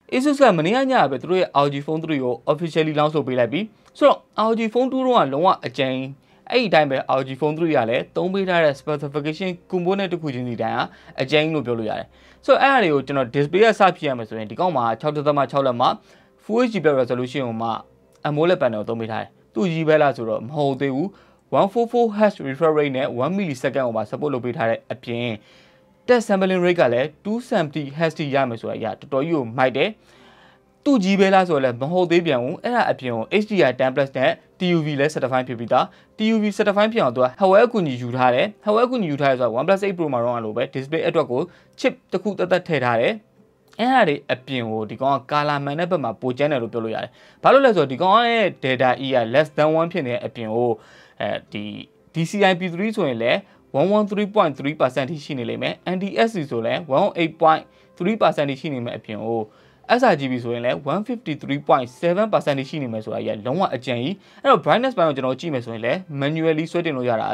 Asus ကမနေ့ကညပဲသူတို့ရဲ့ ROG Phone 3ကို officially launch လုပ်ပေးလိုက်ပြီဆိုတော့ ROG Phone 2တော့လုံးဝအကျဉ်းအဲ့ဒီတိုင်းပဲ ROG Phone 3ကလည်းသုံးပေးထားတဲ့ specification component တစ်ခုချင်းစီတိုင်းအကျဉ်းလို့ပြောလို့ရတယ်ဆိုတော့အဲ့အရာတွေကိုကျွန်တော် display ကစဖြစ်ရမယ်ဆိုရင်ဒီကောင်မှာ 6.6 လက်မှာ Full HD resolution ကိုမှ AMOLED panel ကိုသုံးပေးထားတယ်သူကြီးပဲလားဆိုတော့မဟုတ်သေးဘူး144Hz refresh rate နဲ့ 1 millisecond ကိုမှ support လုပ်ပေးထားတဲ့အပြင် test sampling rate ကလည်း 270Hz ရမယ်ဆိုတာရတော်တော်ကြီးကိုမိုက်တယ်သူကြီးပဲလားဆိုတော့လည်းမဟုတ်သေးပြန်ဘူးအဲ့ဒါအပြင်ကို HDR10 Plus နဲ့ TUV လည်း certify ဖြစ်ပြီးသား TUV certify ဖြစ်အောင်သူက hardware အကူအညီယူထားတယ် hardware အကူအညီယူထားရဲဆိုတော့ OnePlus 8 Pro မှာတော့လို့ပဲ display အတွက်ကို chip တစ်ခုတက်ထည့်ထားတယ်အဲ့ဒါတွေအပြင်ကိုဒီကောင်က color မှန်တဲ့ဘက်မှာပိုကျန်းတယ်လို့ပြောလို့ရတယ်ဘာလို့လဲဆိုတော့ဒီကောင်ရဲ့ data E က less than 1ဖြစ်နေတဲ့အပြင်ကိုဒီ DCI P3 ဆိုရင်လည်း 113.3% ထိရှိနေလိမ့်မယ် NTSC ဆိုလည်း 108.3% ထိရှိနေမယ်အပြင်ကိုsRGB ဆိုရင်လည်း 153.7% ရှိနေမယ်ဆိုတာကြီးလုံးဝအကျဉ်းကြီးအဲ့တော့ brightness ပိုင်းကိုကျွန်တော်ကြည့်မယ်ဆိုရင်လည်း manually ဆွဲတင်လို့ရတာ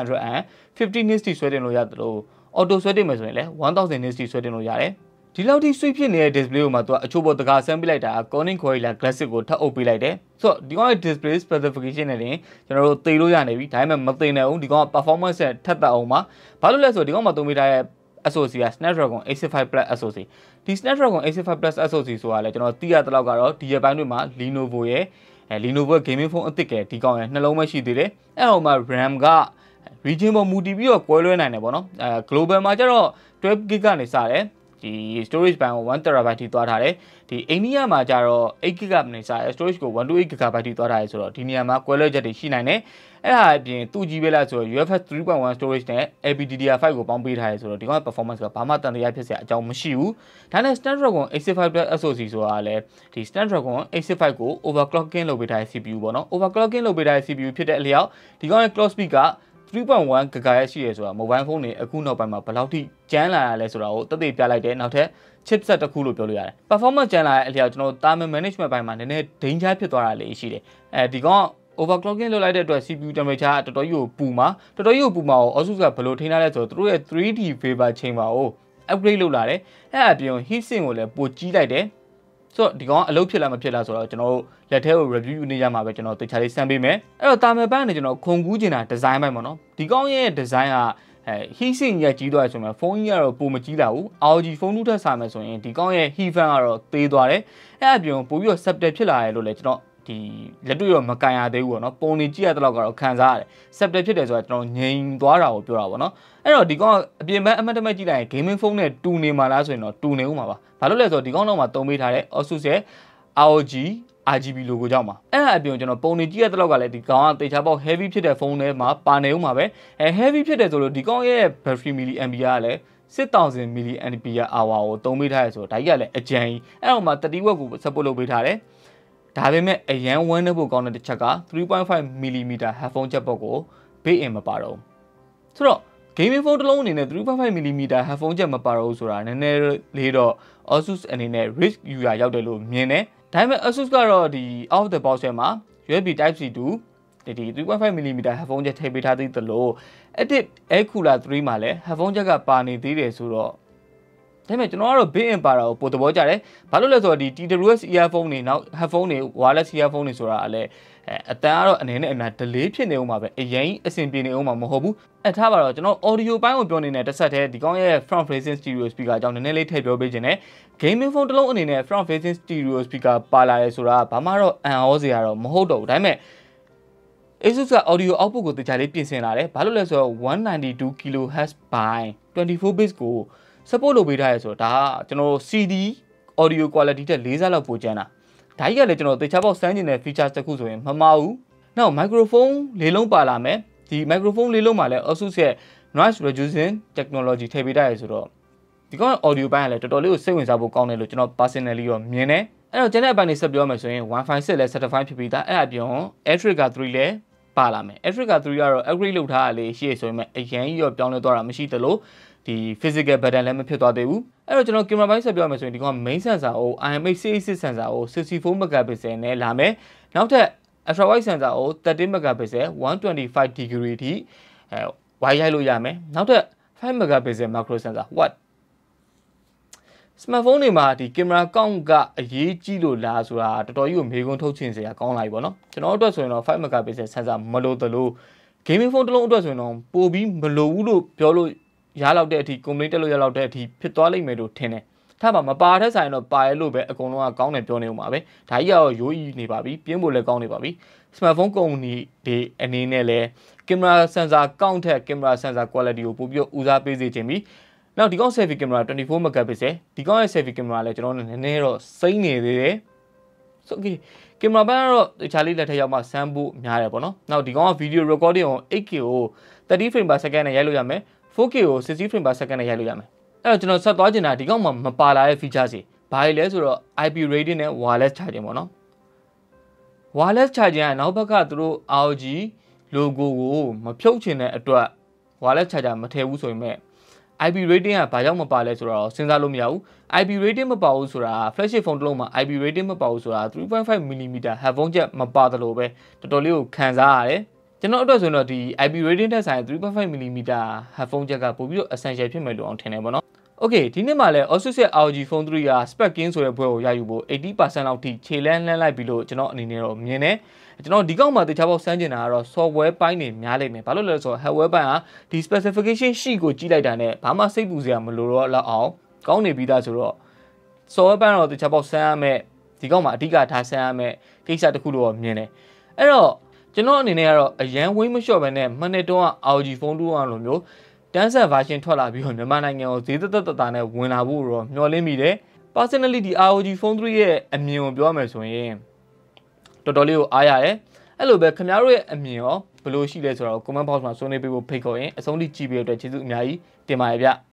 650 nits ဆွဲတင်လို့ရတယ်လို့ auto ဆွဲတင်မယ်ဆိုရင်လည်း1000 nits ဆွဲတင်လို့ရတယ်ဒီလောက်ထိ sweet ဖြစ်နေတဲ့ display ကိုမှသူကအချို့ပေါ်တကာဆန်းပေးလိုက်တာ Corning Gorilla Classic ကိုထပ်အုပ်ပေးလိုက်တယ်ဆိုတော့ဒီကောင်ရဲ့ display specification နဲ့တင်ကျွန်တော်တို့သိလို့ရနေပြီဒါပေမဲ့မသိနိုင်ဘူးဒီကောင်က performance နဲ့ထပ်တက်အောင်ပါဘာလို့လဲဆိုတော့ဒီကောင်မှာသုံးပေးထားတဲ့ SoC က Snapdragon 865 Plus SoC ဒီ Snapdragon 865 Plus SoC ဆိုတာလည်းကျွန်တော်သိရတဲ့လောက်ကတော့ဒီရက်ပိုင်းတွေမှာ Lenovo ရဲ့Lenovo gaming phone အသစ်ကဒီကောင်ရဲ့နှလုံးမရှိသေးတယ်အဲ့ဟိုမှာ RAM က region ပေါ်မူတည်ပြီးတော့ကွဲလွဲနိုင်တယ်ပေါ့နော်global မှာကျတော့ 12GB ကနေစတယ်ဒီ storage ဘိုင်ကို 1TB ထိသွားထားတယ်ဒီအိန္ဒိယမှာကျတော့ 8GB နဲ့စတယ် storage ကို 128GB ထိသွားထားတယ်ဆိုတော့ဒီနေရာမှာကွဲလွဲချက်တွေရှိနိုင်တယ်အဲ့ဒါအပြင်သူ့ကြီးပဲလားဆိုတော့ UFS 3.1 storage နဲ့ LPDDR5 ကိုပေါင်းပေးထားတယ်ဆိုတော့ဒီကောင် performance ကဘာမှတန်တရားဖြစ်စရာအကြောင်းမရှိဘူးဒါနဲ့ Snapdragon 865 Plus SoC ဆိုတာလည်းဒီ Snapdragon 865ကို overclocking လုပ်ပေးထားတဲ့ CPU ပေါ့နော် overclocking လုပ်ပေးထားတဲ့ CPU ဖြစ်တဲ့အလျောက်ဒီကောင်ရဲ့ clock speed က3.1 GHz ရှိရဆိုတာ mobile phone တွေအခုနောက်ပိုင်းမှာဘယ်လောက်ထိကျန်းလာရလဲဆိုတာကိုသက်သေပြလိုက်တယ်နောက်ထပ် chipset တစ်ခုလို့ပြောလို့ရတယ် performance ကျန်းလာတဲ့အလျောက်ကျွန်တော် thermal management ဘိုင်းမှာနည်းနည်း danger ဖြစ်သွားတာလေးရှိတယ်ဒီကောင် overclocking လုပ်လိုက်တဲ့အတွက် CPU temperature ကတော်တော်ကြီးကိုပူမှာကို Asus ကဘယ်လိုထိန်းထားလဲဆိုတော့သူတို့ရဲ့ 3D vapor chamber ကို upgrade လုပ်လာတယ်အဲ့အပြင် heat sink ကိုလည်းပိုကြီးလိုက်တယ်ဆိုတော့ဒီကောင်အလုပ်ဖြစ်လားမဖြစ်လားဆိုတော့ကျွန်တော်တို့လက်ထဲကို review နေရမှာပဲကျွန်တော်တေချာလေးစမ်းပေးမယ်အဲ့တော့တာမယ်ပန်းနဲ့ကျွန်တော်ခုန်ကူးကျင်တာ design ပိုင်းပေါ့နော်ဒီကောင်ရဲ့ design ကheat sink ကြီးကြီးသွားတယ်ဆိုမှဖုန်းကြီးကတော့ပုံမကြီးလာဘူး ROG Phone 2ထက်စားမယ်ဆိုရင်ဒီကောင်ရဲ့ heat fan ကတော့သေးသွားတယ်အဲ့အပြင်ပို့ပြီးတော့ subtle ဖြစ်လာတယ်လို့လည်းကျွန်တော်ဒီလက်တွေ့ရောမကန်ရသေးဘူးပေါ့နော်ပုံနေကြည့်ရတဲ့လောက်ကတော့ခံစားရတယ် subtle ဖြစ်တယ်ဆိုတာကျွန်တော်ငြိမ်သွားတာကိုပြောတာပေါ့နော်အဲ့တော့ဒီကောင်အပြင်ဘက်အမှတ်တမဲ့ကြည့်လိုက်ရင် gaming phone နဲ့တူနေမှာလားဆိုရင်တော့တူနေဦးမှာပါဘာလို့လဲဆိုတော့ဒီကောင်တော့မှသုံးပေးထားတဲ့ Asus ရဲ့ ROG RGB logo ကြောင့်ပါအဲ့ဒါအပြင်ကျွန်တော်ပုံနေကြည့်ရတဲ့လောက်ကလည်းဒီကောင်ကတေချာပေါက် heavy ဖြစ်တဲ့ဖုန်းထဲမှာပါနေဦးမှာပဲheavy ဖြစ်တယ်ဆိုလို့ဒီကောင်ရဲ့ battery milliampere ကလည်း6000 milliampere hour ကိုသုံးပေးထားရဆိုတော့ဒါကြီးကလည်းအကျဉ်းကြီးအဲ့တော့မှ30 watt ကို support လုပ်ပေးထားတယ်ဒါပေမဲ့အရန်ဝန်းနေဖို့ကောင်းတဲ့တစ်ချက်က 3.5mm headphone jack ကိုဘေးအင်မပါတော့ဆိုတော့ gaming phone တစ်လုံးအနေနဲ့ 3.5mm headphone jack မပါတော့ဘူးဆိုတာနည်းနည်းလေးတော့ Asus အနေနဲ့ risk ယူရရောက်တယ်လို့မြင်တယ်ဒါပေမဲ့ Asus ကတော့ဒီ out of the box ထဲမှာ USB Type-C 2ဒီ 3.5mm headphone jack ထည့်ပေးထားသေးသလို Active Air Cooler 3မှာလည်း headphone jack ကပါနေသေးတယ်ဆိုတော့ဒါပေမဲ့ကျွန်တော်ကတော့ built-in ပါတာကိုပိုသဘောကျတယ်ဘာလို့လဲဆိုတော့ဒီ TWS earphone တွေနောက် headphone တွေ wireless earphone တွေဆိုတာကလည်းအတန်ကတော့အနေနဲ့အများ delay ဖြစ်နေဦးမှာပဲအရင်အဆင်ပြေနေဦးမှာမဟုတ်ဘူးထားပါတော့ကျွန်တော် audio ပိုင်းကိုပြောနေတဲ့တစ်ဆက်တည်းဒီကောင်ရဲ့ front facing stereo speaker အကြောင်းနည်းနည်းလေးထည့်ပြောပေးခြင်းနဲ့ gaming phone တစ်လုံးအနေနဲ့ front facing stereo speaker ပါလာရဲဆိုတာဘာမှတော့အံ့ဩစရာတော့မဟုတ်တော့ဘူးဒါပေမဲ့ Asus က audio output ကိုတခြားလေးပြင်ဆင်လာတယ်ဘာလို့လဲဆိုတော့ 192 kHz by 24 bits ကို support လုပ်ပေးထားရဲဆိုတော့ဒါကကျွန်တော် CD audio quality တက်4ဆလောက်ပိုကျန်းတာဒါကြီးကလည်းကျွန်တော်တေချာပေါက်စမ်းကျင်တဲ့ features တစ်ခုဆိုရင်မမှားဘူးနောက် microphone လေးလုံးပါလာမယ်ဒီ microphone လေးလုံးမှာလည်း Asus ရဲ့ noise reducing technology ထည့်ပေးထားရဲဆိုတော့ဒီကောင် audio ဘိုင်းကလည်းတော်တော်လေးကိုစိတ်ဝင်စားဖို့ကောင်းတယ်လို့ကျွန်တော် personally ရောမြင်တယ်အဲ့တော့ကျန်တဲ့အပိုင်းတွေဆက်ပြောမယ်ဆိုရင် Wi-Fi 6လည်း certified ဖြစ်ပြီးသားအဲ့အပြင် AirTrigger 3လည်းပါလာမယ် AirTrigger 3ကတော့ upgrade လုပ်ထားတာလေးရှိရဆိုရင်အရင်ကြီးရောပြောင်းလဲသွားတာမရှိသလိုဒီ physical button လည်းမဖြစ်သွားသေးဘူးအဲ့တော့ကျွန်တော် camera ဘိုင်းဆက်ပြောမယ်ဆိုရင်ဒီကောင် main sensor ကို IMX686 sensor ကို 64 megapixel နဲ့လာမယ်နောက်ထပ် ultra wide sensor ကို13 megapixel 125 degree ထိဝိုင်းရိုက်လို့ရမယ်နောက်ထပ်5 megapixel macro sensor what smartphone တွေမှာဒီ camera count ကအရေးကြီးလို့လားဆိုတာတော်တော်ကြီးကိုမေးခွန်းထုတ်ချင်စရာကောင်းလာပြီပေါ့နော်ကျွန်တော်တို့အတွက်ဆိုရင်တော့5 megapixel sensor မလို့တလို့ gaming phone တစ်လုံးအတွက်ဆိုရင်တော့ပိုပြီးမလို့ဘူးလို့ပြောလို့ရလောက်တဲ့အထိ complaint တက်လို့ရလောက်တဲ့အထိဖြစ်သွားလိမ့်မယ်လို့ထင်တယ်ถ้าမပါတဲ့ဆိုင်တော့ပါရလို့ပဲအကုန်လုံးကကောင်းတယ်ပြောနေဦးမှာပဲဒါကြီးကတော့ရိုးကြီးနေပါပြီပြင်းဖို့လည်းကောင်းနေပါပြီ smartphone ကုမ္ပဏီတွေအနေနဲ့လည်း camera sensor count ထက် camera sensor quality ကိုပိုပြီးဦးစားပေးစေချင်ပြီနောက်ဒီကောင် selfie camera 24 megapixel ဒီကောင်ရဲ့ selfie camera လည်းကျွန်တော်တို့နည်းနည်းတော့စိမ့်နေသေးတယ်ဆို okay camera ဘက်ကတော့တခြားလေးလက်ထက်ရောက်မှစမ်းဖို့များတယ်ပေါ့နော်နောက်ဒီကောင်က video recording ကို 8K ကို30 frame per second နဲ့ရိုက်လို့ရမယ် 4K ကို60 frame per second နဲ့ရိုက်လို့ရမယ်အဲ့တော့ကျွန်တော်ဆက်သွားချင်တာဒီကောင်မှာမပါလာတဲ့ feature စီဘာလဲဆိုတော့ IP rating နဲ့ wireless charging ပေါ့နော် wireless charging ကနောက်ဘက်ကသူတို့ ROG logo ကိုမဖြုတ်ချင်တဲ့အတွက် wireless charger မထည့်ဘူးဆိုရင်မဲ့ IP rating ကဘာကြောင့်မပါလဲဆိုတော့စဉ်းစားလို့မရဘူး IP rating မပါဘူးဆိုတာ flagship phone တစ်လုံးမှာ IP rating မပါဘူးဆိုတာ 3.5mm headphone jack မပါတယ်လို့ပဲတော်တော်လေးကိုခံစားရတယ်ကျွန်တော်အတွက်ဆိုရင်တော့ဒီ IP rating ထက်ဆိုင် 3.5mm headphone jack ကပိုပြီးတော့ essential ဖြစ်မယ်လို့အောင်ထင်တယ်ပေါ့နော် Okay ဒီနေ့မှာလည်း Asus ရဲ့ ROG Phone 3က spec king ဆိုတဲ့ဘွဲကိုရယူဖို့ 80% လောက်ထိခြေလှမ်းလိုက်ပြီလို့ကျွန်တော်အနေနဲ့တော့မြင်တယ်ကျွန်တော်ဒီကောက်မှာတခြားပေါက်စမ်းကျင်တာကတော့ software ပိုင်းတွေများလိမ့်မယ်ဘာလို့လဲဆိုတော့ hardware ပိုင်းကဒီ specification sheet ကိုကြည့်လိုက်တာနဲ့ဘာမှစိတ်ပူစရာမလိုတော့လောက်အောင်ကောင်းနေပြီးသားဆိုတော့ software ပိုင်းတော့တခြားပေါက်စမ်းရမယ်ဒီကောက်မှာအဓိကထားစမ်းရမယ်ကိစ္စတစ်ခုလို့မြင်တယ်အဲ့တော့ကျွန်တော်အနေနဲ့ကတော့အရန်ဝိမ့်မလျှော့ပဲနဲ့မနေ့တုန်းက ROG Phone 2လိုမျိုးတန်းဆက် version ထွက်လာပြီးတော့မြန်မာနိုင်ငံကိုဈေးသက်သက်တာနဲ့ဝင်လာဖို့တော့မျှော်လင့်မိတယ် personally ဒီ ROG Phone 3ရဲ့အမြင်ကိုပြောရမယ်ဆိုရင်တော်တော်လေးကိုအားရတယ်အဲ့လိုပဲခင်ဗျားတို့ရဲ့အမြင်ရောဘယ်လိုရှိလဲဆိုတော့ comment box မှာဆွေးနွေးပေးဖို့ဖိတ်ခေါ်ရင်အဆုံးထိကြည့်ပေးတဲ့အတွက်ကျေးဇူးအများကြီးတင်ပါတယ်ဗျ